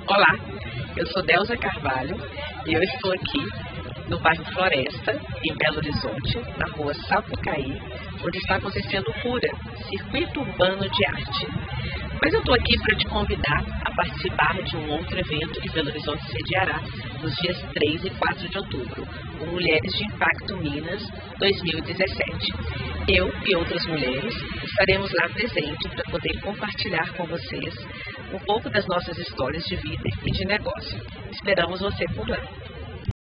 Olá, eu sou Delza Carvalho e eu estou aqui no bairro Floresta, em Belo Horizonte, na rua Sapucaí, onde está acontecendo o CURA, Circuito Urbano de Arte. Mas eu estou aqui para te convidar a participar de um outro evento que Belo Horizonte sediará nos dias 3 e 4 de outubro, o Mulheres de Impacto Minas 2017. Eu e outras mulheres estaremos lá presentes para poder compartilhar com vocês um pouco das nossas histórias de vida e de negócio. Esperamos você por lá.